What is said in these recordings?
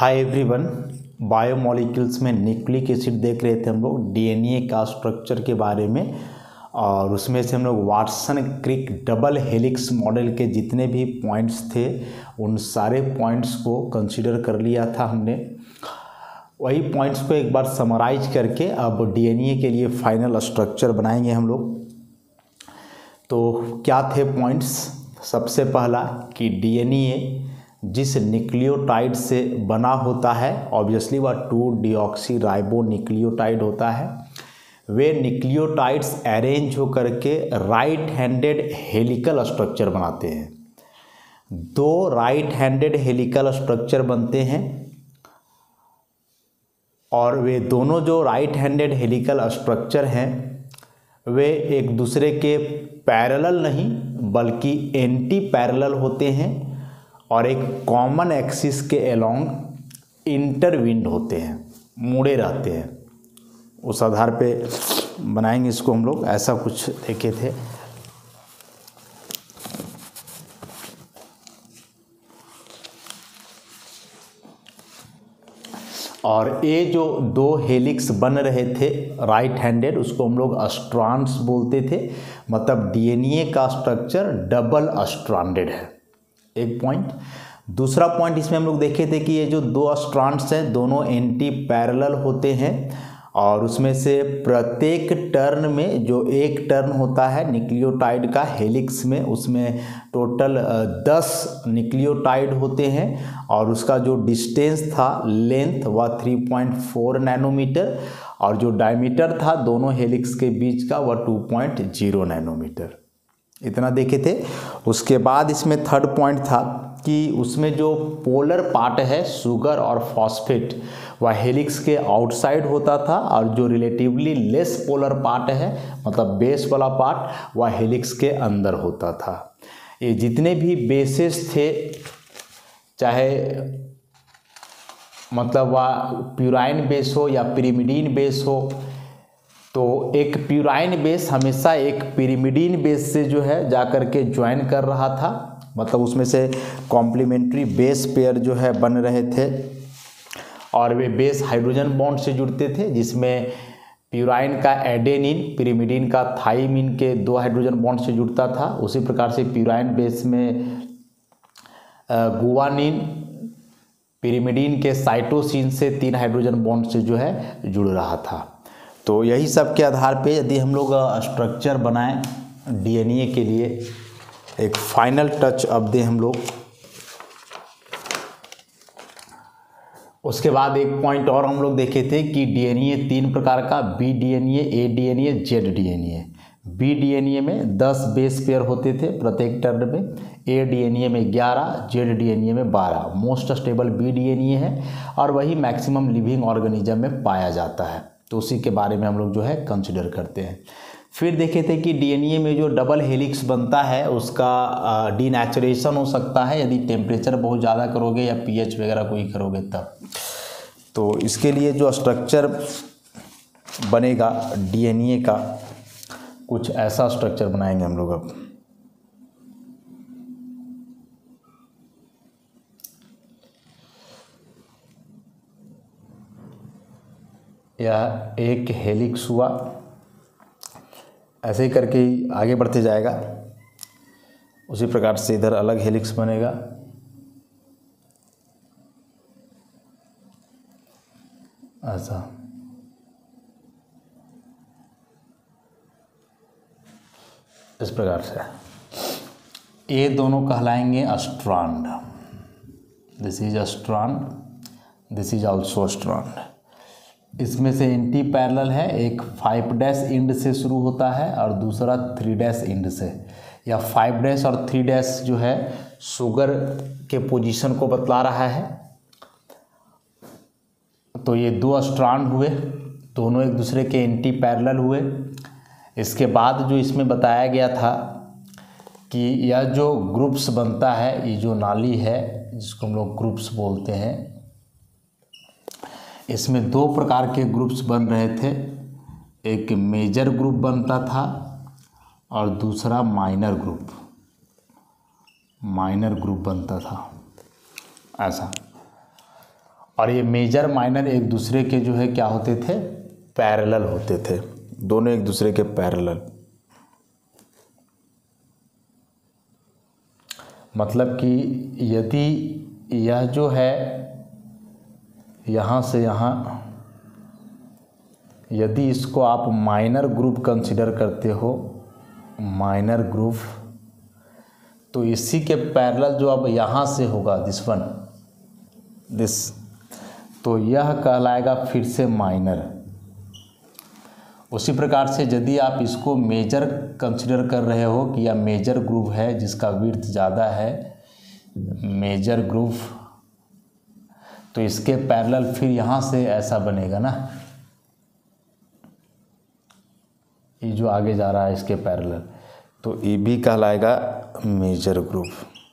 हाय everyone. Biomolecules में nucleic acid देख रहे थे हम लोग, डीएनए का स्ट्रक्चर के बारे में, और उसमें से हम लोग Watson Crick double helix model के जितने भी पॉइंट्स थे उन सारे पॉइंट्स को कंसीडर कर लिया था हमने। वही पॉइंट्स को एक बार समराइज करके अब डीएनए के लिए फाइनल स्ट्रक्चर बनाएंगे हम लोग। तो क्या थे पॉइंट्स? सबसे पहला कि डीएनए जिस न्यूक्लियोटाइड से बना होता है, ऑब्वियसली वह 2-डीऑक्सी राइबोन्यूक्लियोटाइड होता है। वे न्यूक्लियोटाइड्स अरेंज होकर के राइट हैंडेड हेलिकल स्ट्रक्चर बनाते हैं। दो राइट हैंडेड हेलिकल स्ट्रक्चर बनते हैं और वे दोनों जो राइट हैंडेड हेलिकल स्ट्रक्चर हैं वे एक दूसरे के पैरेलल नहीं बल्कि एंटी पैरेलल होते हैं और एक कॉमन एक्सिस के अलोंग इंटरविंड होते हैं, मुड़े रहते हैं। उस आधार पे बनाएंगे इसको हम लोग, ऐसा कुछ देखे थे। और ये जो दो हेलिक्स बन रहे थे राइट हैंडेड, उसको हम लोग स्ट्रैंड्स बोलते थे। मतलब डीएनए का स्ट्रक्चर डबल स्ट्रैंडेड है, एक पॉइंट। दूसरा पॉइंट इसमें हम लोग देखे थे कि ये जो दो स्ट्रैंड्स हैं दोनों एंटी पैरेलल होते हैं और उसमें से प्रत्येक टर्न में जो एक टर्न होता है न्यूक्लियोटाइड का हेलिक्स में, उसमें टोटल 10 न्यूक्लियोटाइड होते हैं और उसका जो डिस्टेंस था लेंथ वह 3.4 नैनोमीटर और जो डायमीटर था दोनों हेलिक्स के बीच का वह 2.0 नैनोमीटर। इतना देखे थे। उसके बाद इसमें थर्ड पॉइंट था कि उसमें जो पोलर पार्ट है शुगर और फॉस्फेट वह हेलिक्स के आउटसाइड होता था और जो रिलेटिवली लेस पोलर पार्ट है मतलब बेस वाला पार्ट वह हेलिक्स के अंदर होता था। ये जितने भी बेसेस थे, चाहे मतलब वह प्यूराइन बेस हो या पिरिमिडीन बेस हो, तो एक प्यूराइन बेस हमेशा एक पिरिमिडीन बेस से जो है जाकर के ज्वाइन कर रहा था। मतलब उसमें से कॉम्प्लीमेंट्री बेस पेयर जो है बन रहे थे और वे बेस हाइड्रोजन बॉन्ड से जुड़ते थे, जिसमें प्यूराइन का एडेनिन पिरिमिडीन का थाइमिन के 2 हाइड्रोजन बॉन्ड से जुड़ता था। उसी प्रकार से प्यूराइन बेस में गुआनिन पिरिमिडीन के साइटोसिन से 3 हाइड्रोजन बॉन्ड से जो है जुड़ रहा था। तो यही सब के आधार पे यदि हम लोग स्ट्रक्चर बनाएं डीएनए के लिए, एक फाइनल टच अब दें हम लोग। उसके बाद एक पॉइंट और हम लोग देखे थे कि डीएनए 3 प्रकार का, B DNA, A DNA, Z DNA. B DNA में 10 बेस पेयर होते थे प्रत्येक टर्न में, ए डीएनए में 11, जेड डीएनए में 12। मोस्ट स्टेबल बी डीएनए है और वही मैक्सिमम लिविंग ऑर्गेनिज्म में पाया जाता है, तो उसी के बारे में हम लोग जो है कंसिडर करते हैं। फिर देखे थे कि डीएनए में जो डबल हेलिक्स बनता है उसका डीनेचुरेशन हो सकता है यदि टेम्परेचर बहुत ज़्यादा करोगे या पीएच वगैरह कोई करोगे तब। तो इसके लिए जो स्ट्रक्चर बनेगा डीएनए का, कुछ ऐसा स्ट्रक्चर बनाएंगे हम लोग अब। यह एक हेलिक्स हुआ, ऐसे ही करके ही आगे बढ़ते जाएगा। उसी प्रकार से इधर अलग हेलिक्स बनेगा। ऐसा इस प्रकार से ये दोनों कहलाएंगे strand. This is a strand, this is also strand. इसमें से एंटी पैरेलल है, एक 5' एंड से शुरू होता है और दूसरा 3' एंड से। या 5' और 3' जो है शुगर के पोजीशन को बतला रहा है। तो ये 2 स्ट्रैंड हुए, दोनों एक दूसरे के एंटी पैरेलल हुए। इसके बाद जो इसमें बताया गया था कि यह जो ग्रुप्स बनता है, ये जो नाली है जिसको हम लोग ग्रुप्स बोलते हैं, इसमें 2 प्रकार के ग्रुप्स बन रहे थे। एक मेजर ग्रुप बनता था और दूसरा माइनर ग्रुप बनता था। ऐसा और ये मेजर माइनर एक दूसरे के जो है क्या होते थे, पैरेलल होते थे, दोनों एक दूसरे के पैरेलल। मतलब कि यदि यह जो है यहाँ से यहाँ, यदि इसको आप माइनर ग्रुप कंसिडर करते हो, माइनर ग्रुप, तो इसी के पैरेलल जो अब यहाँ से होगा दिस, तो यह कहलाएगा फिर से माइनर। उसी प्रकार से यदि आप इसको मेजर कंसिडर कर रहे हो कि यह मेजर ग्रुप है जिसका विड्थ ज़्यादा है, मेजर ग्रुप, तो इसके पैरेलल फिर यहाँ से ऐसा बनेगा ना, ये जो आगे जा रहा है इसके पैरेलल, तो ये भी कहलाएगा मेजर ग्रुप।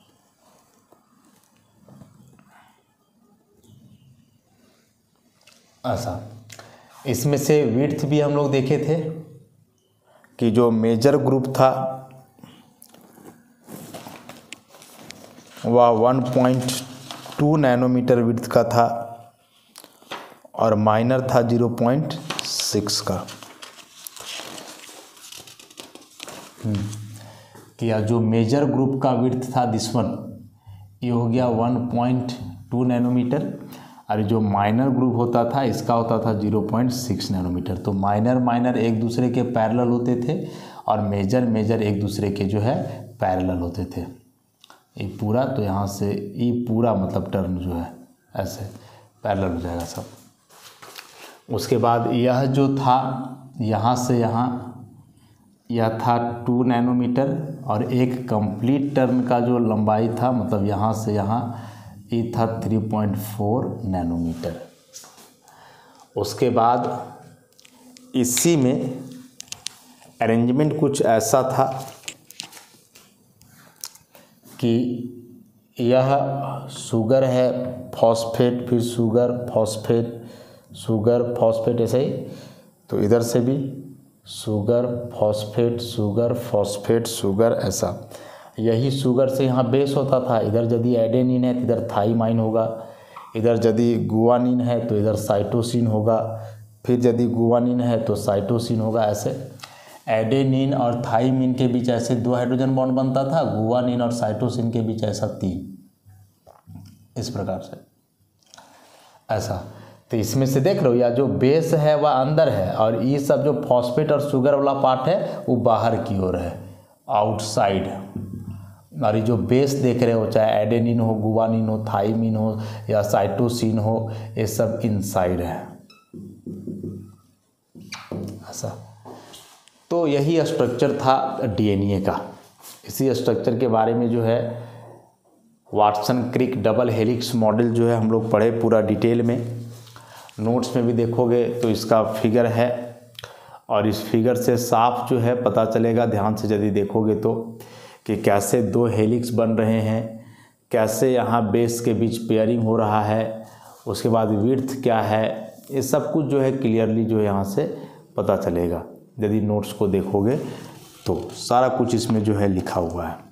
ऐसा इसमें से विड्थ भी हम लोग देखे थे कि जो मेजर ग्रुप था वह 1.2 नैनोमीटर विड्थ का था और माइनर था 0.6 का। कि जो मेजर ग्रुप का विड्थ था दिस वन, ये हो गया 1.2 नैनोमीटर, और जो माइनर ग्रुप होता था इसका होता था 0.6 नैनोमीटर। तो माइनर एक दूसरे के पैरेलल होते थे और मेजर एक दूसरे के जो है पैरेलल होते थे। ये पूरा, तो यहाँ से ये पूरा मतलब टर्म जो है ऐसे पैरेलल हो जाएगा सब। उसके बाद यह जो था यहाँ से यहाँ, यह था 2 नैनोमीटर, और एक कंप्लीट टर्म का जो लंबाई था मतलब यहाँ से यहाँ, ये था 3.4 नैनोमीटर। उसके बाद इसी में अरेंजमेंट कुछ ऐसा था कि यह शुगर है, फॉस्फेट, फिर शुगर, फॉस्फेट, शुगर, फॉस्फेट, ऐसे ही। तो इधर से भी sugar, phosphate, sugar, phosphate, sugar, ऐसा। यही शुगर से यहाँ बेस होता था। इधर यदि एडेनिन है तो इधर थाइमाइन होगा, इधर यदि गुआनिन है तो इधर साइटोसिन होगा, फिर यदि गुआनिन है तो साइटोसिन होगा। ऐसे एडेनिन और थाइमिन के बीच ऐसे 2 हाइड्रोजन बॉन्ड बनता था, गुआनिन और साइटोसिन के बीच ऐसा 3, इस प्रकार से ऐसा। तो इसमें से देख रहे हो, या जो बेस है वह अंदर है और ये सब जो फॉस्फेट और शुगर वाला पार्ट है वो बाहर की ओर है, आउटसाइड। और ये जो बेस देख रहे हो, चाहे एडेनिन हो, गुआनिन हो, थाइमिन हो या साइटोसिन हो, ये सब इनसाइड है, ऐसा। तो यही स्ट्रक्चर था डीएनए का। इसी स्ट्रक्चर के बारे में जो है Watson Crick double helix model जो है हम लोग पढ़े पूरा डिटेल में। नोट्स में भी देखोगे तो इसका फिगर है, और इस फिगर से साफ जो है पता चलेगा, ध्यान से यदि देखोगे तो, कि कैसे 2 हेलिक्स बन रहे हैं, कैसे यहाँ बेस के बीच पेयरिंग हो रहा है, उसके बाद विड्थ क्या है, ये सब कुछ जो है क्लियरली जो है यहाँ से पता चलेगा। यदि नोट्स को देखोगे तो सारा कुछ इसमें जो है लिखा हुआ है।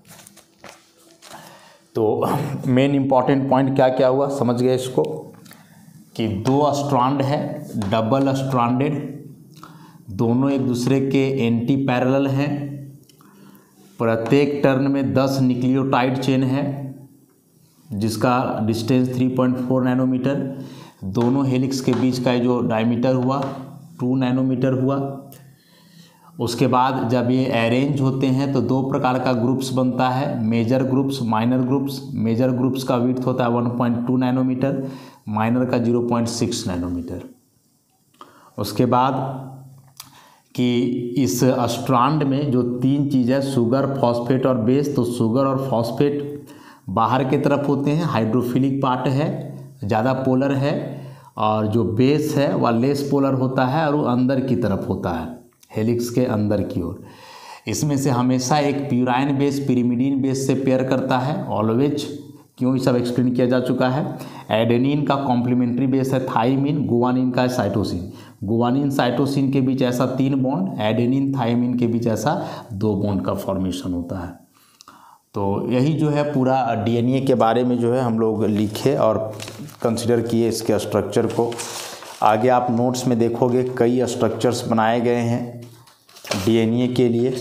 तो मेन इम्पॉर्टेंट पॉइंट क्या क्या हुआ समझ गए इसको, कि 2 स्ट्रैंड है, डबल स्ट्रैंडेड, दोनों एक दूसरे के एंटी पैरेलल हैं, प्रत्येक टर्न में 10 न्यूक्लियोटाइड चेन है जिसका डिस्टेंस 3.4 नैनोमीटर, दोनों हेलिक्स के बीच का जो डायमीटर हुआ 2 नैनोमीटर हुआ। उसके बाद जब ये अरेंज होते हैं तो 2 प्रकार का ग्रुप्स बनता है, major groups, minor groups. Major groups का विड्थ होता है 1.2 नैनोमीटर, माइनर का 0.6 नैनोमीटर। उसके बाद कि इस स्ट्रैंड में जो 3 चीज़ है, शुगर, फॉस्फेट और बेस, तो शुगर और फॉस्फेट बाहर की तरफ होते हैं, हाइड्रोफिलिक पार्ट है, ज़्यादा पोलर है, और जो बेस है वह लेस पोलर होता है और वो अंदर की तरफ होता है, हेलिक्स के अंदर की ओर। इसमें से हमेशा एक प्यूराइन बेस पिरिमिडीन बेस से पेयर करता है, ऑलवेज। क्यों, ये सब एक्सप्लेन किया जा चुका है। एडेनिन का कॉम्प्लीमेंट्री बेस है थाइमिन, गुआनिन का है साइटोसिन। गुआनिन साइटोसिन के बीच ऐसा 3 बॉन्ड, एडेनिन थाइमिन के बीच ऐसा 2 बॉन्ड का फॉर्मेशन होता है। तो यही जो है पूरा डीएनए के बारे में जो है हम लोग लिखे और कंसिडर किए इसके स्ट्रक्चर को। आगे आप नोट्स में देखोगे कई स्ट्रक्चर्स बनाए गए हैं डीएनए के लिए,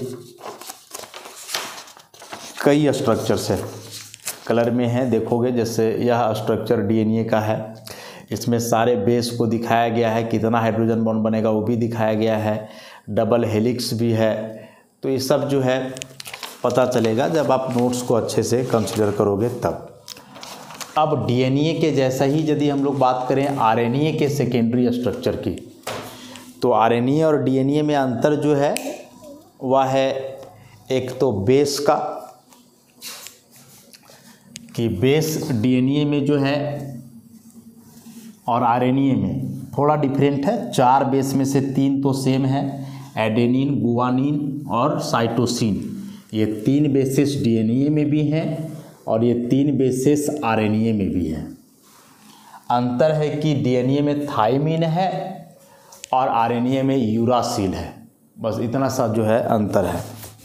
कई स्ट्रक्चर्स है, कलर में है देखोगे। जैसे यह स्ट्रक्चर डीएनए का है, इसमें सारे बेस को दिखाया गया है, कितना हाइड्रोजन बॉन्ड बनेगा वो भी दिखाया गया है, डबल हेलिक्स भी है। तो ये सब जो है पता चलेगा जब आप नोट्स को अच्छे से कंसीडर करोगे तब। अब डीएनए के जैसा ही यदि हम लोग बात करें आरएनए के सेकेंडरी स्ट्रक्चर की, तो आरएनए और डीएनए में अंतर जो है वह है एक तो बेस का, कि बेस डीएनए में जो है और आरएनए में थोड़ा डिफरेंट है। 4 बेस में से 3 तो सेम है, एडेनिन, गुआनिन और साइटोसिन। ये 3 बेसिस डीएनए में भी हैं और ये 3 बेसिस आरएनए में भी हैं। अंतर है कि डीएनए में थाइमिन है और आरएनए में यूरासिल है, बस इतना सा जो है अंतर है।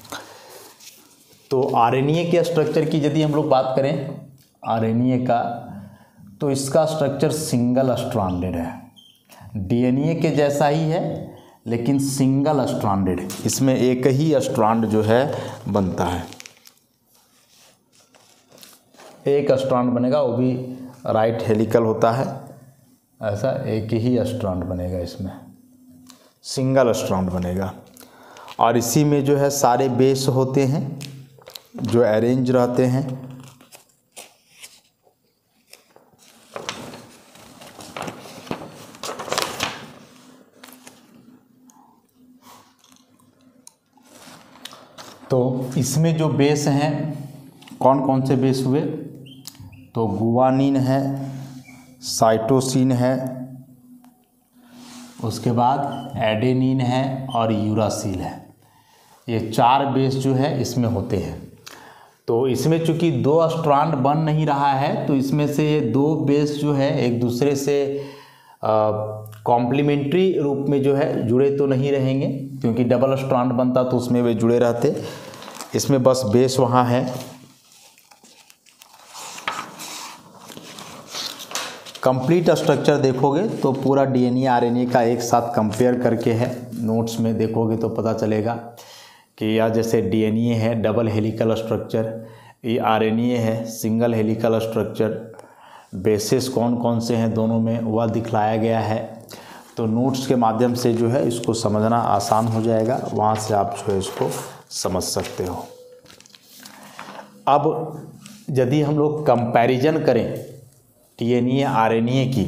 तो आरएनए के स्ट्रक्चर की यदि हम लोग बात करें आरएनए का, तो इसका स्ट्रक्चर सिंगल स्ट्रैंडेड है। डीएनए के जैसा ही है लेकिन सिंगल स्ट्रैंडेड, इसमें एक ही स्ट्रैंड जो है बनता है, एक स्ट्रैंड बनेगा, वो भी राइट हेलिकल होता है, ऐसा एक ही स्ट्रैंड बनेगा, इसमें सिंगल स्ट्रैंड बनेगा। और इसी में जो है सारे बेस होते हैं जो अरेंज रहते हैं। तो इसमें जो बेस हैं कौन कौन से बेस हुए, तो गुआनिन है, साइटोसिन है, उसके बाद एडेनिन है और यूरासिल है। ये 4 बेस जो है इसमें होते हैं। तो इसमें चूंकि 2 स्ट्रैंड बन नहीं रहा है, तो इसमें से ये 2 बेस जो है एक दूसरे से कॉम्प्लीमेंट्री रूप में जो है जुड़े तो नहीं रहेंगे, क्योंकि डबल स्ट्रैंड बनता तो उसमें वे जुड़े रहते। इसमें बस बेस वहाँ है। कंप्लीट स्ट्रक्चर देखोगे तो पूरा डीएनए आरएनए का एक साथ कंपेयर करके है, नोट्स में देखोगे तो पता चलेगा कि यह जैसे डीएनए है डबल हेलिकल स्ट्रक्चर, ये आरएनए है सिंगल हेलिकल स्ट्रक्चर, बेसिस कौन कौन से हैं दोनों में वह दिखलाया गया है। तो नोट्स के माध्यम से जो है इसको समझना आसान हो जाएगा, वहाँ से आप जो है इसको समझ सकते हो। अब यदि हम लोग कंपैरिजन करें डीएनए आरएनए की,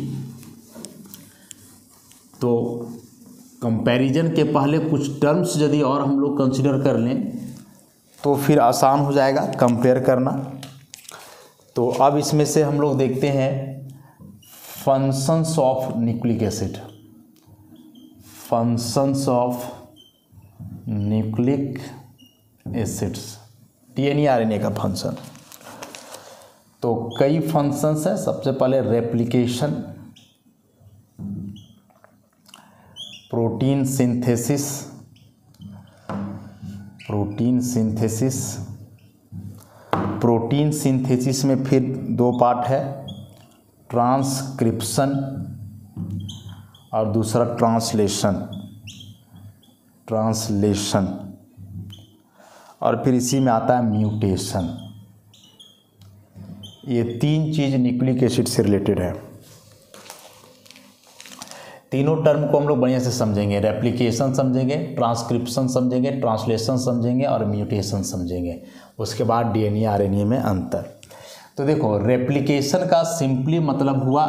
तो कंपैरिजन के पहले कुछ टर्म्स यदि और हम लोग कंसिडर कर लें तो फिर आसान हो जाएगा कंपेयर करना। तो अब इसमें से हम लोग देखते हैं functions of nucleic acid, functions of nucleic acids, DNA RNA का फंक्शन। तो कई फंक्शंस हैं। सबसे पहले replication, protein synthesis, protein synthesis, protein synthesis में फिर 2 पार्ट है, ट्रांसक्रिप्शन और दूसरा ट्रांसलेशन, ट्रांसलेशन, और फिर इसी में आता है म्यूटेशन। ये 3 चीज़ न्यूक्लिक एसिड से रिलेटेड है। तीनों टर्म को हम लोग बढ़िया से समझेंगे, रेप्लिकेशन समझेंगे, ट्रांसक्रिप्शन समझेंगे, ट्रांसलेशन समझेंगे और म्यूटेशन समझेंगे। उसके बाद डीएनए आरएनए में अंतर। तो देखो, रेप्लिकेशन का सिंपली मतलब हुआ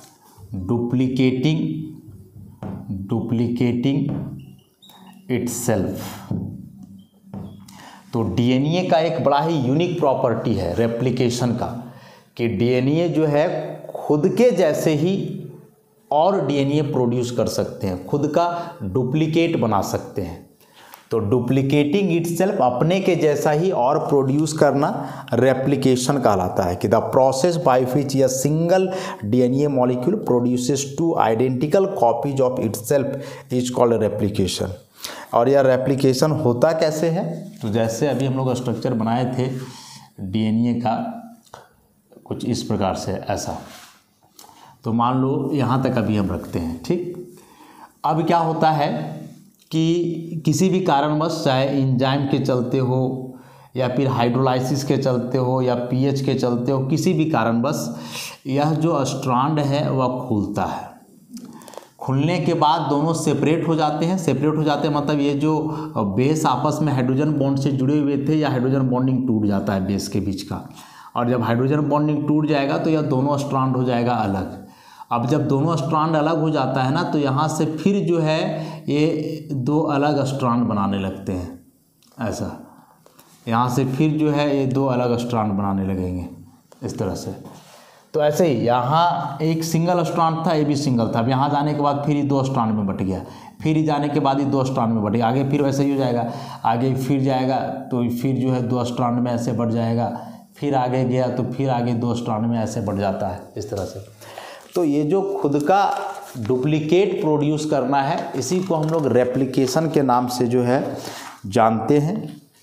डुप्लीकेटिंग इटसेल्फ। तो डीएनए का एक बड़ा ही यूनिक प्रॉपर्टी है रेप्लिकेशन का, कि डीएनए जो है खुद के जैसे ही और डीएनए प्रोड्यूस कर सकते हैं, खुद का डुप्लीकेट बना सकते हैं। तो डुप्लीकेटिंग इटसेल्फ, अपने के जैसा ही और प्रोड्यूस करना, रेप्लिकेशन कहलाता है। कि the process by which a single DNA molecule produces 2 identical copies of itself is called replication. और यह रेप्लिकेशन होता कैसे है, तो जैसे अभी हम लोग स्ट्रक्चर बनाए थे डीएनए का कुछ इस प्रकार से ऐसा। तो मान लो यहाँ तक अभी हम रखते हैं, ठीक। अब क्या होता है कि किसी भी कारणवश, चाहे एंजाइम के चलते हो या फिर हाइड्रोलाइसिस के चलते हो या पीएच के चलते हो, किसी भी कारणवश यह जो स्ट्रैंड है वह खुलता है। खुलने के बाद दोनों सेपरेट हो जाते हैं। सेपरेट हो जाते हैं मतलब ये जो बेस आपस में हाइड्रोजन बॉन्ड से जुड़े हुए थे, या हाइड्रोजन बॉन्डिंग टूट जाता है बेस के बीच का, और जब हाइड्रोजन बॉन्डिंग टूट जाएगा तो यह दोनों स्ट्रैंड हो जाएगा अलग। अब जब दोनों स्ट्रैंड अलग हो जाता है ना, तो यहाँ से फिर जो है ये दो अलग स्ट्रैंड बनाने लगते हैं, ऐसा। यहाँ से फिर जो है ये दो अलग स्ट्रैंड बनाने लगेंगे इस तरह से। तो ऐसे ही यहाँ एक सिंगल स्ट्रैंड था, ये भी सिंगल था। अब यहाँ जाने के बाद फिर ये दो स्ट्रैंड में बट गया, फिर जाने के बाद ये दो स्ट्रैंड में बट गया, आगे फिर वैसे ही हो जाएगा। आगे फिर जाएगा तो फिर जो है दो स्ट्रैंड में ऐसे बढ़ जाएगा, फिर आगे गया तो फिर आगे दो स्ट्रैंड में ऐसे बढ़ जाता है इस तरह से। तो ये जो खुद का डुप्लीकेट प्रोड्यूस करना है, इसी को हम लोग रेप्लिकेशन के नाम से जो है जानते हैं।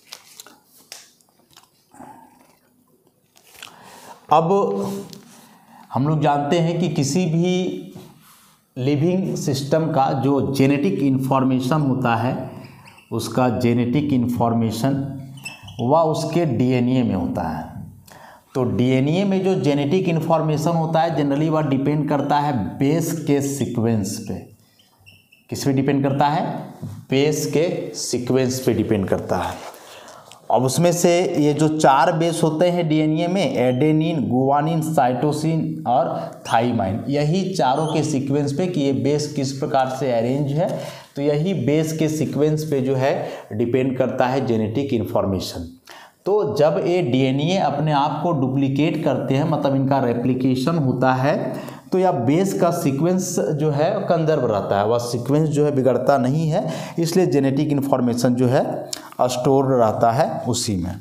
अब हम लोग जानते हैं कि किसी भी लिविंग सिस्टम का जो जेनेटिक इन्फॉर्मेशन होता है, उसका जेनेटिक इन्फॉर्मेशन वह उसके डीएनए में होता है। तो डीएनए में जो जेनेटिक इन्फॉर्मेशन होता है जनरली वह डिपेंड करता है बेस के सीक्वेंस पे। किस पे डिपेंड करता है? बेस के सीक्वेंस पे डिपेंड करता है। अब उसमें से ये जो 4 बेस होते हैं डीएनए में, एडेनिन, गुआनिन, साइटोसिन और थाइमाइन, यही चारों के सीक्वेंस पे कि ये बेस किस प्रकार से अरेंज है, तो यही बेस के सीक्वेंस पे जो है डिपेंड करता है जेनेटिक इन्फॉर्मेशन। तो जब ये डीएनए अपने आप को डुप्लीकेट करते हैं, मतलब इनका रेप्लिकेशन होता है, तो यह बेस का सीक्वेंस जो है कंजर्व रहता है, वह सीक्वेंस जो है बिगड़ता नहीं है, इसलिए जेनेटिक इन्फॉर्मेशन जो है स्टोर रहता है उसी में।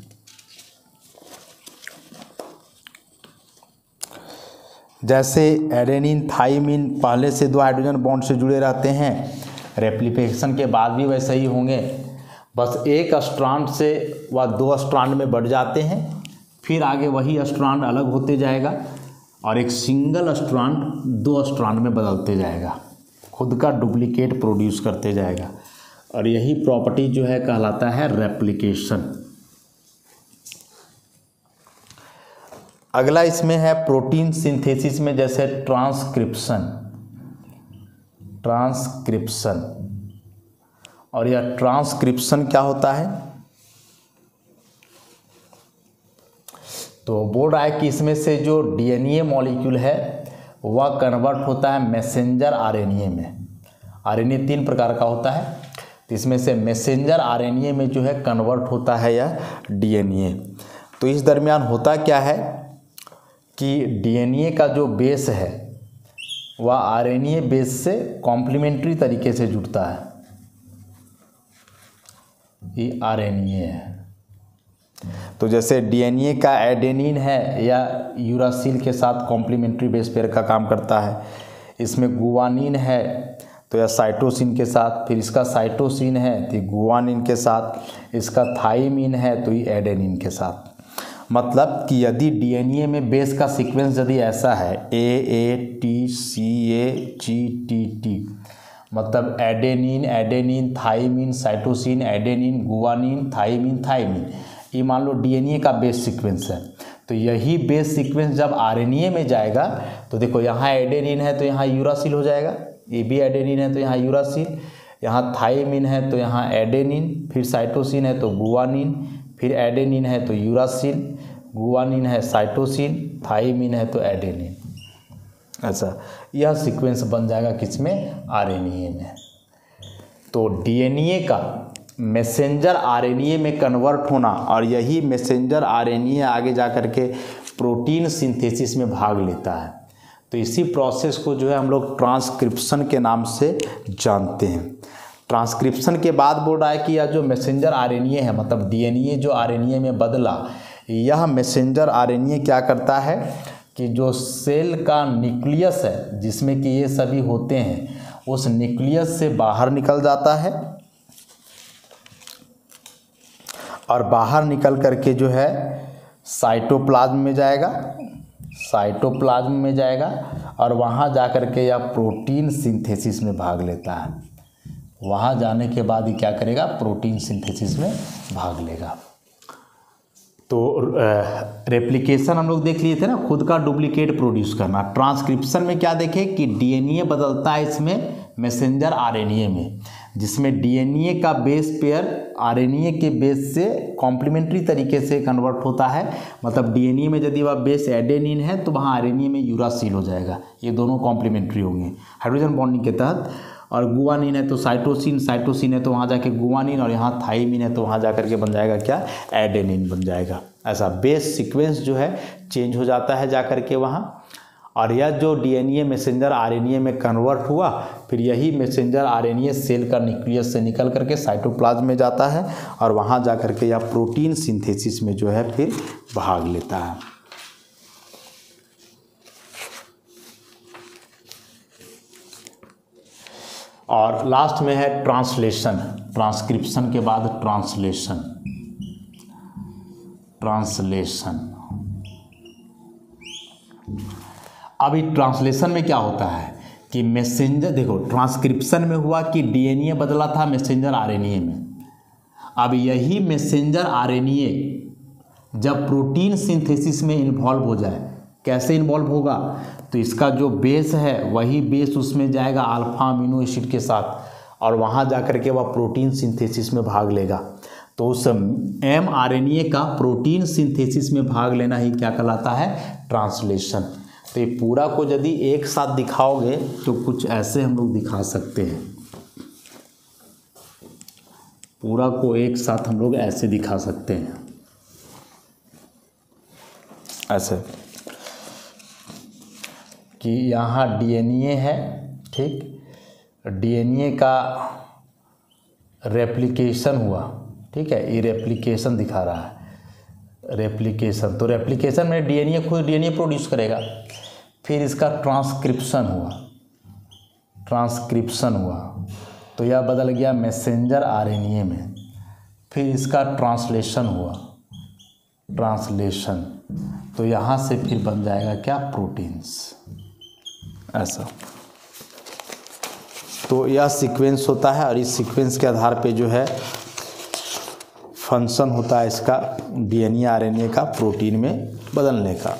जैसे एडेनिन, थाइमिन पहले से 2 हाइड्रोजन बॉन्ड से जुड़े रहते हैं, रेप्लिकेशन के बाद भी वैसे ही होंगे, बस एक स्ट्रैंड से वह 2 स्ट्रैंड में बढ़ जाते हैं, फिर आगे वही स्ट्रैंड अलग होते जाएगा और एक सिंगल स्ट्रैंड 2 स्ट्रैंड में बदलते जाएगा, खुद का डुप्लीकेट प्रोड्यूस करते जाएगा, और यही प्रॉपर्टी जो है कहलाता है रेप्लिकेशन। अगला इसमें है प्रोटीन सिंथेसिस में, जैसे ट्रांसक्रिप्शन। और यह ट्रांसक्रिप्शन क्या होता है? तो बोल रहा है कि इसमें से जो डीएनए मॉलिक्यूल है वह कन्वर्ट होता है मैसेंजर आरएनए में। आरएनए 3 प्रकार का होता है, तो इसमें से मैसेंजर आरएनए में जो है कन्वर्ट होता है यह डीएनए। तो इस दरमियान होता क्या है कि डीएनए का जो बेस है वह आरएनए बेस से कॉम्प्लीमेंट्री तरीके से जुड़ता है। ये आरएनए है। तो जैसे डीएनए का एडेनिन है या यूरासिल के साथ कॉम्प्लीमेंट्री बेस पेयर का काम करता है, इसमें गुआनिन है तो यह साइटोसिन के साथ, फिर इसका साइटोसिन है तो गुआनिन के साथ, इसका थाइमिन है तो ये एडेनिन के साथ। मतलब कि यदि डीएनए में बेस का सीक्वेंस यदि ऐसा है AATCAGTT, मतलब adenine adenine thymine cytosine adenine guanine thymine thymine, ये मान लो डीएनए का बेस सीक्वेंस है। तो यही बेस सीक्वेंस जब आरएनए में जाएगा तो देखो यहाँ एडेनिन है तो यहाँ यूरासिल हो जाएगा, ये भी एडेनिन है तो यहाँ यूरासिल, यहाँ थाइमिन है तो यहाँ एडेनिन, फिर साइटोसिन है तो गुआनिन, फिर एडेनिन है तो यूरासिल, गुआनिन है साइटोसिन, थाइमिन है तो एडेनिन। ऐसा यह सीक्वेंस बन जाएगा किसमें? आरएनए में। तो डीएनए का मैसेंजर आरएनए में कन्वर्ट होना और यही मैसेंजर आरएनए आगे जा कर के प्रोटीन सिंथेसिस में भाग लेता है। तो इसी प्रोसेस को जो है हम लोग ट्रांसक्रिप्शन के नाम से जानते हैं। ट्रांसक्रिप्शन के बाद बोल रहा है कि यह जो मैसेंजर आरएनए है, मतलब डीएनए जो आरएनए में बदला, यह मैसेंजर आरएनए क्या करता है कि जो सेल का न्यूक्लियस है जिसमें कि ये सभी होते हैं, उस न्यूक्लियस से बाहर निकल जाता है और बाहर निकल करके जो है साइटोप्लाज्म में जाएगा, साइटोप्लाज्म में जाएगा और वहाँ जा कर के यह प्रोटीन सिंथेसिस में भाग लेता है। वहाँ जाने के बाद ही क्या करेगा, प्रोटीन सिंथेसिस में भाग लेगा। तो रेप्लिकेशन हम लोग देख लिए थे ना, खुद का डुप्लीकेट प्रोड्यूस करना। ट्रांसक्रिप्शन में क्या देखे कि डीएनए बदलता है इसमें मैसेंजर आरएनए में, जिसमें डीएनए का बेस पेयर आरएनए के बेस से कॉम्प्लीमेंट्री तरीके से कन्वर्ट होता है। मतलब डीएनए में यदि वह बेस एडेनिन है तो वहाँ आरएनए में यूरासिल हो जाएगा, ये दोनों कॉम्प्लीमेंट्री होंगे हाइड्रोजन बॉन्डिंग के तहत। और गुआनिन है तो साइटोसिन, साइटोसिन है तो वहाँ जाके गुआनिन, और यहाँ थाइमिन है तो वहाँ जा करके बन जाएगा क्या, एडेनिन बन जाएगा। ऐसा बेस सीक्वेंस जो है चेंज हो जाता है जा करके वहाँ। और यह जो डीएनए मैसेंजर आरएनए में कन्वर्ट हुआ, फिर यही मैसेंजर आरएनए सेल का न्यूक्लियस से निकल करके साइटोप्लाज्म में जाता है और वहाँ जा करके यह प्रोटीन सिंथेसिस में जो है फिर भाग लेता है। और लास्ट में है ट्रांसलेशन। ट्रांसक्रिप्शन के बाद ट्रांसलेशन। ट्रांसलेशन अभी ट्रांसलेशन में क्या होता है कि मैसेंजर, देखो ट्रांसक्रिप्शन में हुआ कि डीएनए बदला था मैसेंजर आरएनए में। अब यही मैसेंजर आरएनए जब प्रोटीन सिंथेसिस में इन्वॉल्व हो जाए, कैसे इन्वॉल्व होगा, तो इसका जो बेस है वही बेस उसमें जाएगा अल्फा अमीनो एसिड के साथ और वहाँ जा कर के वह प्रोटीन सिंथेसिस में भाग लेगा। तो उस mRNA का प्रोटीन सिंथेसिस में भाग लेना ही क्या कहलाता है, ट्रांसलेशन। तो ये पूरा को यदि एक साथ दिखाओगे तो कुछ ऐसे हम लोग दिखा सकते हैं। पूरा को एक साथ हम लोग ऐसे दिखा सकते हैं, ऐसे कि यहाँ डीएनए है, ठीक, डीएनए का रेप्लिकेशन हुआ, ठीक है, ये रेप्लिकेशन दिखा रहा है, रेप्लिकेशन। तो रेप्लिकेशन में डीएनए खुद डीएनए प्रोड्यूस करेगा। फिर इसका ट्रांसक्रिप्शन हुआ, ट्रांसक्रिप्शन हुआ तो यह बदल गया मैसेंजर आरएनए में। फिर इसका ट्रांसलेशन हुआ, ट्रांसलेशन, तो यहाँ से फिर बन जाएगा क्या, प्रोटीन्स, ऐसा। तो यह सीक्वेंस होता है और इस सीक्वेंस के आधार पे जो है फंक्शन होता है इसका डीएनए आरएनए का प्रोटीन में बदलने का।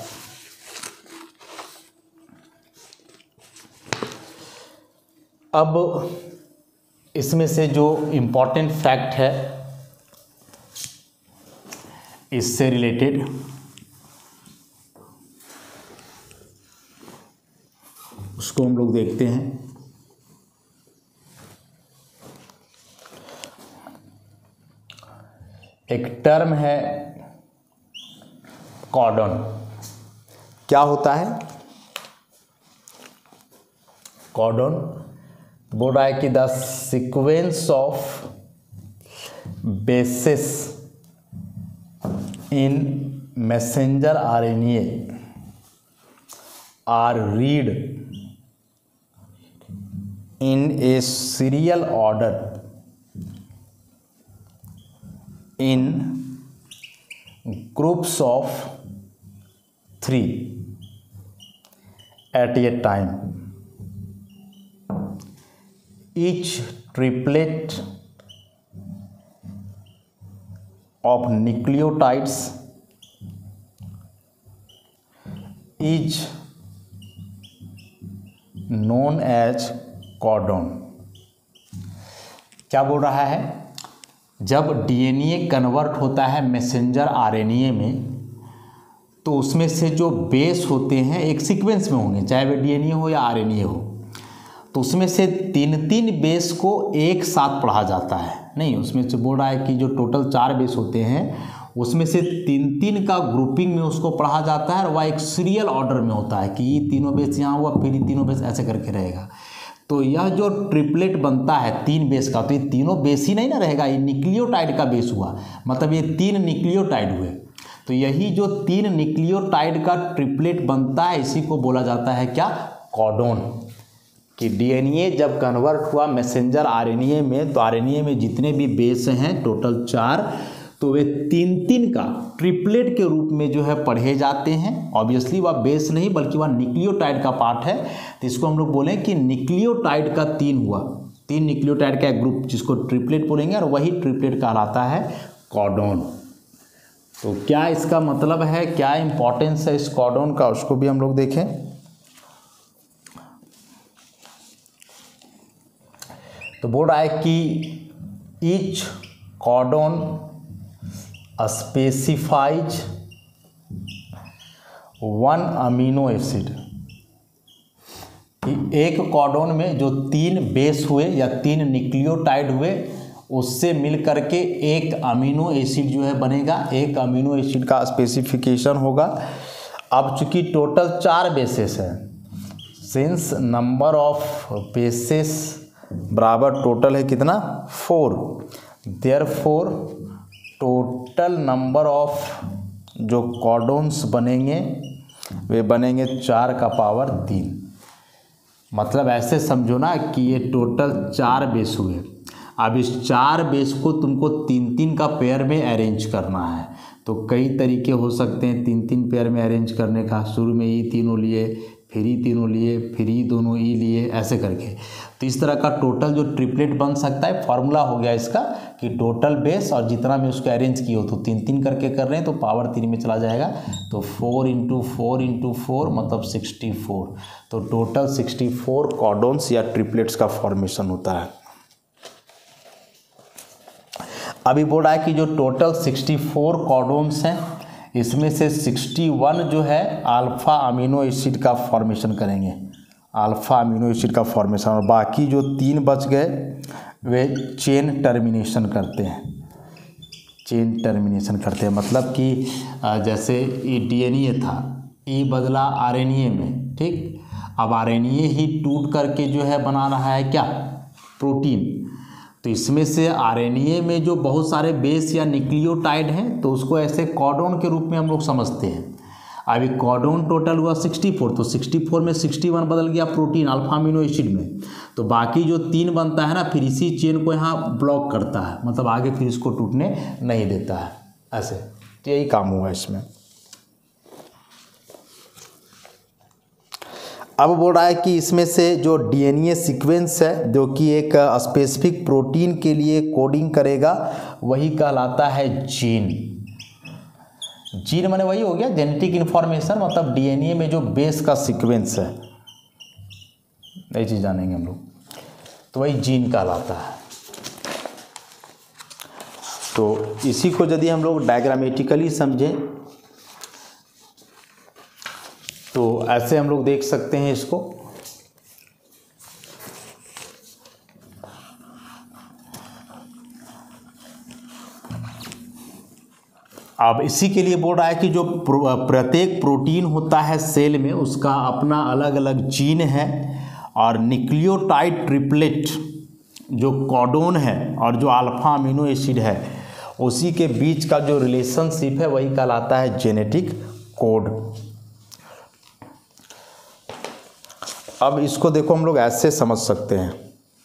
अब इसमें से जो इम्पोर्टेंट फैक्ट है इससे रिलेटेड, उसको हम लोग देखते हैं। एक टर्म है कॉडन। क्या होता है कॉडन? बोल रहा है कि the sequence of bases in messenger RNA are read in a serial order in groups of 3 at a time. Each triplet of nucleotides is known as codon. क्या बोल रहा है? जब डीएनए कन्वर्ट होता है मैसेंजर आरएनए में तो उसमें से जो बेस होते हैं एक सीक्वेंस में होंगे, चाहे वे डीएनए हो या आरएनए हो, तो उसमें से 3 बेस को एक साथ पढ़ा जाता है। नहीं, उसमें से बोल रहा है कि जो टोटल 4 बेस होते हैं उसमें से 3 का ग्रुपिंग में उसको पढ़ा जाता है और वह एक सीरियल ऑर्डर में होता है कि ये तीनों बेस यहाँ हुआ, फिर ये तीनों बेस ऐसे करके रहेगा। तो यह जो ट्रिपलेट बनता है 3 बेस का, तो ये तीनों बेस ही नहीं ना रहेगा, ये न्यूक्लियोटाइड का बेस हुआ, मतलब ये 3 न्यूक्लियोटाइड हुए। तो यही जो 3 न्यूक्लियोटाइड का ट्रिपलेट बनता है इसी को बोला जाता है क्या, कॉडोन। कि डीएनए जब कन्वर्ट हुआ मैसेंजर आरएनए में तो आरएनए में जितने भी बेस हैं टोटल 4, तो वे तीन तीन का ट्रिपलेट के रूप में जो है पढ़े जाते हैं। ऑब्वियसली वह बेस नहीं बल्कि वह न्यूक्लियोटाइड का पार्ट है, तो इसको हम लोग बोलें कि न्यूक्लियोटाइड का तीन हुआ, तीन न्यूक्लियोटाइड का एक ग्रुप जिसको ट्रिपलेट बोलेंगे, और वही ट्रिपलेट कहलाता है कॉडोन। तो क्या इसका मतलब है, क्या इंपॉर्टेंस है इस कॉडोन का, उसको भी हम लोग देखें। तो बोल रहा है कि each codon specifies one amino acid, कि एक कॉडोन में जो तीन बेस हुए या तीन न्यूक्लियोटाइड हुए उससे मिल करके एक अमीनो एसिड जो है बनेगा, एक अमीनो एसिड का स्पेसिफिकेशन होगा। अब चूंकि टोटल 4 बेसेस है, सिंस नंबर ऑफ बेसेस बराबर टोटल है कितना 4, देयरफॉर टोटल नंबर ऑफ जो कॉडोन्स बनेंगे वे बनेंगे 4 का पावर 3। मतलब ऐसे समझो ना कि ये टोटल 4 बेस हुए। अब इस 4 बेस को तुमको 3-3 का पेयर में अरेंज करना है। तो कई तरीके हो सकते हैं 3-3 पेयर में अरेंज करने का। शुरू में ई तीनों लिए, फिर ई तीनों लिए, फिर ई दोनों ई लिए, ऐसे करके। तो इस तरह का टोटल जो ट्रिपलेट बन सकता है, फॉर्मूला हो गया इसका कि टोटल बेस और जितना में उसको अरेंज किए हो, तो 3-3 करके कर रहे हैं तो पावर 3 में चला जाएगा। तो 4 × 4 × 4 मतलब 64। तो टोटल 64 कॉडोन्स या ट्रिपलेट्स का फॉर्मेशन होता है। अभी बोल रहा है कि जो टोटल 64 कॉडोन्स हैं इसमें से 61 जो है अल्फ़ा अमीनो एसिड का फॉर्मेशन करेंगे, अल्फ़ा अमीनो एसिड का फॉर्मेशन, और बाकी जो 3 बच गए वे चेन टर्मिनेशन करते हैं, चेन टर्मिनेशन करते हैं। मतलब कि जैसे ये डीएनए था, ई बदला आरएनए में, ठीक। अब आरएनए ही टूट करके जो है बना रहा है क्या, प्रोटीन। तो इसमें से आरएनए में जो बहुत सारे बेस या न्यूक्लियोटाइड हैं तो उसको ऐसे कॉडोन के रूप में हम लोग समझते हैं। अभी कॉडोन टोटल हुआ 64, तो 64 में 61 बदल गया प्रोटीन अल्फा अमीनो एसिड में। तो बाकी जो 3 बनता है ना, फिर इसी चेन को यहाँ ब्लॉक करता है, मतलब आगे फिर इसको टूटने नहीं देता है, ऐसे। तो यही काम हुआ इसमें। अब बोल रहा है कि इसमें से जो डीएनए सीक्वेंस है जो कि एक स्पेसिफिक प्रोटीन के लिए कोडिंग करेगा वही कहलाता है जीन। जीन माने वही हो गया जेनेटिक इन्फॉर्मेशन, मतलब डीएनए में जो बेस का सीक्वेंस है, यही चीज़ जानेंगे हम लोग, तो वही जीन कहलाता है। तो इसी को यदि हम लोग डायग्रामेटिकली समझें तो ऐसे हम लोग देख सकते हैं इसको। अब इसी के लिए बोल रहा है कि जो प्रत्येक प्रोटीन होता है सेल में उसका अपना अलग अलग जीन है, और न्यूक्लियोटाइड ट्रिपलेट जो कॉडोन है और जो अल्फा अमीनो एसिड है उसी के बीच का जो रिलेशनशिप है वही कहलाता है जेनेटिक कोड। अब इसको देखो हम लोग ऐसे समझ सकते हैं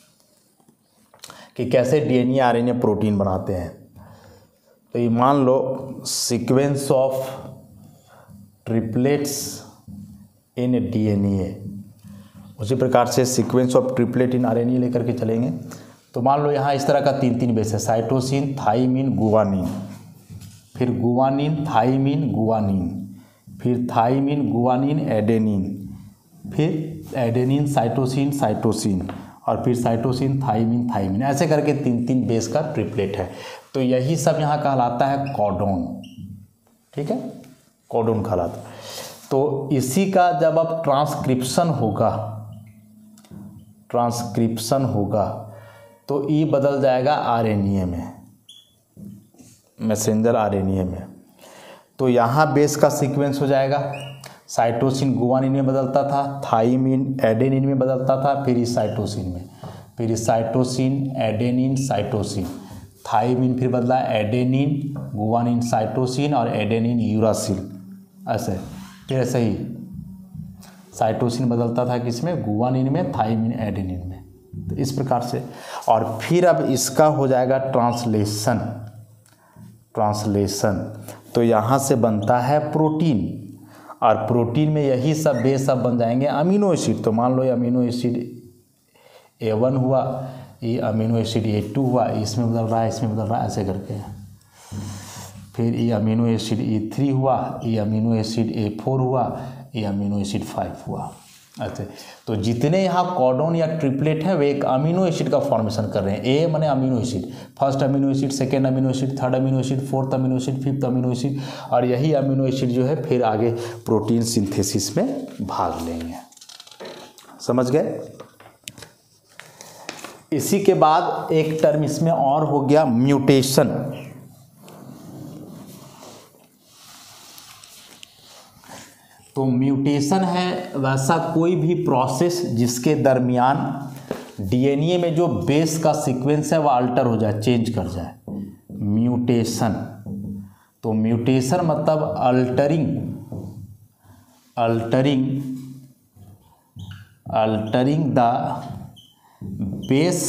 कि कैसे डीएनए आरएनए प्रोटीन बनाते हैं। तो ये मान लो sequence of triplets in DNA, उसी प्रकार से sequence of triplet in RNA लेकर के चलेंगे। तो मान लो यहाँ इस तरह का 3-3 बेस है, साइटोसिन, थाइमिन, गुआनिन, फिर गुआनिन, थाइमिन, गुआनिन, फिर थाइमिन, गुआनिन, एडेनिन, फिर एडेनिन, साइटोसिन, साइटोसिन, और फिर साइटोसिन, थाइमिन, थाइमिन, ऐसे करके 3-3 बेस का ट्रिपलेट है। तो यही सब यहाँ कहलाता है कॉडोन, ठीक है, कॉडोन कहलाता है। तो इसी का जब अब ट्रांसक्रिप्शन होगा तो ई बदल जाएगा आरएनए में, मैसेंजर आरएनए में। तो यहाँ बेस का सीक्वेंस हो जाएगा, साइटोसिन गुआनिन में बदलता था, थाइमिन एडेनिन में बदलता था, फिर इस साइटोसिन में, फिर इस साइटोसिन एडेनिन साइटोसिन, थाइमिन फिर बदला एडेनिन गुआनिन साइटोसिन और एडेनिन यूरासिल, ऐसे। फिर ऐसे ही साइटोसिन बदलता था किसमें, गुआनिन में, थाइमिन एडेनिन में। तो इस प्रकार से, और फिर अब इसका हो जाएगा ट्रांसलेशन, तो यहाँ से बनता है प्रोटीन, और प्रोटीन में यही सब बेस सब बन जाएंगे अमीनो एसिड। तो मान लो ये अमीनो एसिड A1 हुआ, ये अमीनो एसिड A2 हुआ, इसमें बदल रहा है, इसमें बदल रहा है, ऐसे करके। फिर ये अमीनो एसिड A3 हुआ, ये अमीनो एसिड A4 हुआ, ये अमीनो एसिड 5 हुआ। अच्छा, तो जितने यहाँ कॉडोन या ट्रिपलेट है वे एक अमीनो एसिड का फॉर्मेशन कर रहे हैं। ए माने amino acid, first amino acid, second amino acid, third amino acid, fourth amino acid, fifth amino acid, और यही अमीनो एसिड जो है फिर आगे प्रोटीन सिंथेसिस में भाग लेंगे। समझ गए? इसी के बाद एक टर्म इसमें और हो गया म्यूटेशन। तो म्यूटेशन है वैसा कोई भी प्रोसेस जिसके दरमियान डीएनए में जो बेस का सीक्वेंस है वह अल्टर हो जाए, चेंज कर जाए, म्यूटेशन। तो म्यूटेशन मतलब altering the base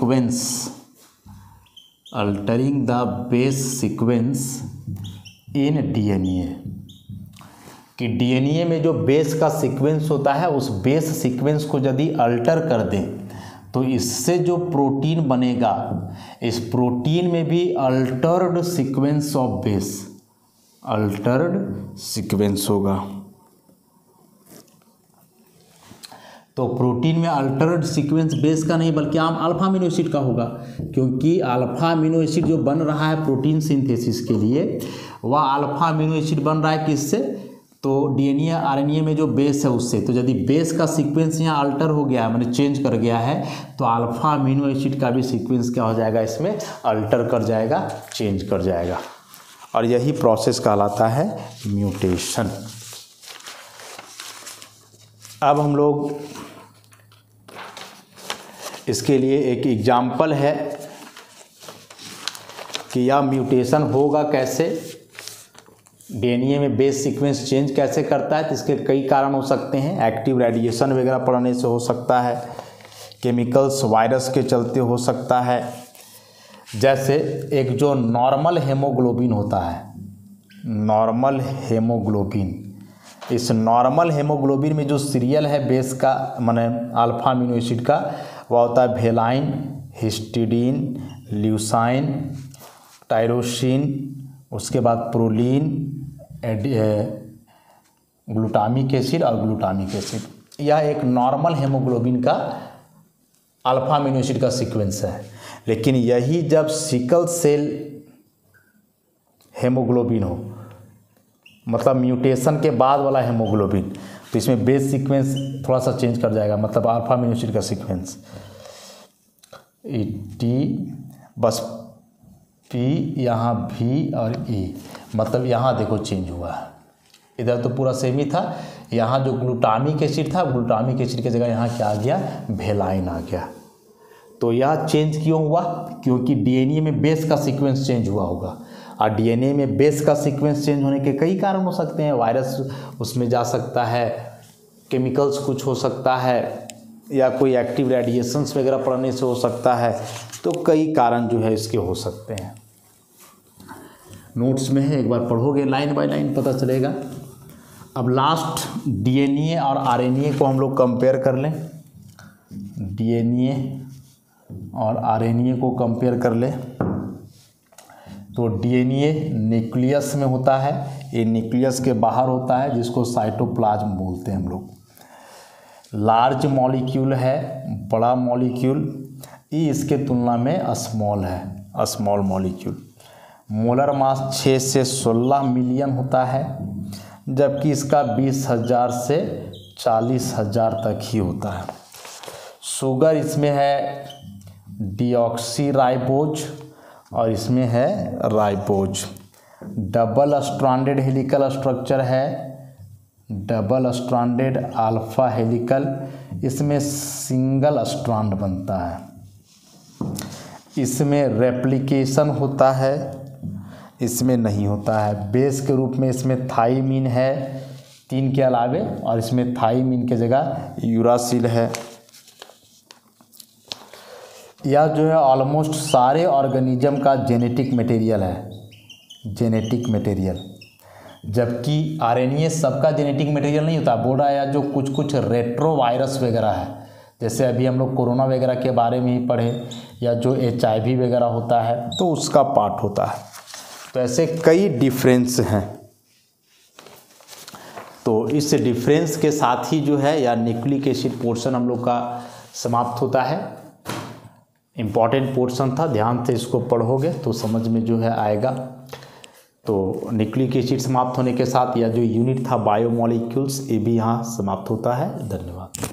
sequence in DNA, कि डीएनए में जो बेस का सीक्वेंस होता है उस बेस सीक्वेंस को यदि अल्टर कर दें तो इससे जो प्रोटीन बनेगा, इस प्रोटीन में भी altered sequence of base, altered sequence होगा। तो प्रोटीन में अल्टर्ड सीक्वेंस बेस का नहीं बल्कि आम अल्फा अमीनो एसिड का होगा, क्योंकि अल्फा अमीनो एसिड जो बन रहा है प्रोटीन सिंथेसिस के लिए वह अल्फा अमीनो एसिड बन रहा है किससे? तो डीएनए आरएनए में जो बेस है उससे। तो यदि बेस का सीक्वेंस यहाँ अल्टर हो गया है, मैंने चेंज कर गया है, तो अल्फा अमीनो एसिड का भी सीक्वेंस क्या हो जाएगा, इसमें अल्टर कर जाएगा, चेंज कर जाएगा, और यही प्रोसेस कहलाता है म्यूटेशन। अब हम लोग इसके लिए एक एग्जाम्पल है कि यह म्यूटेशन होगा कैसे, डीएनए में बेस सीक्वेंस चेंज कैसे करता है। तो इसके कई कारण हो सकते हैं, एक्टिव रेडिएशन वगैरह पड़ने से हो सकता है, केमिकल्स वायरस के चलते हो सकता है। जैसे एक जो नॉर्मल हेमोग्लोबिन होता है, नॉर्मल हेमोग्लोबिन, इस नॉर्मल हेमोग्लोबिन में जो सीरियल है बेस का माने अल्फा अमीनो एसिड का, वह होता है वेलाइन, हिस्टिडीन, ल्यूसाइन, टायरोसिन, उसके बाद प्रोलीन, ग्लूटामिक एसिड और ग्लूटामिक एसिड। यह एक नॉर्मल हेमोग्लोबिन का अल्फा अमीनो एसिड का सीक्वेंस है। लेकिन यही जब सिकल सेल हेमोग्लोबिन हो, मतलब म्यूटेशन के बाद वाला हेमोग्लोबिन, तो इसमें बेस सीक्वेंस थोड़ा सा चेंज कर जाएगा, मतलब अल्फा अमीनो एसिड का सीक्वेंस टी बस पी, यहाँ भी और ई, मतलब यहाँ देखो चेंज हुआ है। इधर तो पूरा सेम ही था, यहाँ जो ग्लूटामिक एसिड था, ग्लूटामिक एसिड की जगह यहाँ क्या आ गया, वेलाइन आ गया। तो यह चेंज क्यों हुआ? क्योंकि डीएनए में बेस का सीक्वेंस चेंज हुआ होगा, और डीएनए में बेस का सीक्वेंस चेंज होने के कई कारण हो सकते हैं। वायरस उसमें जा सकता है, केमिकल्स कुछ हो सकता है, या कोई एक्टिव रेडिएशंस वगैरह पड़ने से हो सकता है। तो कई कारण जो है इसके हो सकते हैं। नोट्स में है, एक बार पढ़ोगे लाइन बाय लाइन पता चलेगा। अब लास्ट डीएनए और आरएनए को हम लोग कंपेयर कर लें। डीएनए और आरएनए को कंपेयर कर लें तो डीएनए न्यूक्लियस में होता है, ये न्यूक्लियस के बाहर होता है जिसको साइटोप्लाज्म बोलते हैं हम लोग। लार्ज मॉलिक्यूल है, बड़ा मॉलिक्यूल, ये इसके तुलना में स्मॉल है, स्मॉल मॉलिक्यूल। मोलर मास 6 से 16 मिलियन होता है, जबकि इसका 20,000 से 40,000 तक ही होता है। शुगर इसमें है डीऑक्सीराइबोज और इसमें है ribose. Double stranded helical structure है, डबल स्ट्रैंडेड अल्फा हेलिकल, इसमें सिंगल स्ट्रैंड बनता है। इसमें रेप्लिकेशन होता है, इसमें नहीं होता है। बेस के रूप में इसमें थाइमिन है 3 के अलावे, और इसमें थाइमिन के जगह यूरासिल है। यह जो है ऑलमोस्ट सारे ऑर्गेनिज्म का जेनेटिक मटेरियल है, जेनेटिक मटेरियल, जबकि आरएनए सबका जेनेटिक मटेरियल नहीं होता। बोल रहा है या जो कुछ कुछ रेट्रोवायरस वगैरह है, जैसे अभी हम लोग कोरोना वगैरह के बारे में ही पढ़े, या जो HIV वगैरह होता है तो उसका पार्ट होता है। तो ऐसे कई डिफरेंस हैं। तो इस डिफरेंस के साथ ही जो है या न्यूक्लिक एसिड पोर्शन हम लोग का समाप्त होता है। इम्पॉर्टेंट पोर्शन था, ध्यान से इसको पढ़ोगे तो समझ में जो है आएगा। तो न्यूक्लिक एसिड समाप्त होने के साथ या जो यूनिट था बायोमॉलिक्यूल्स, ये भी यहाँ समाप्त होता है। धन्यवाद।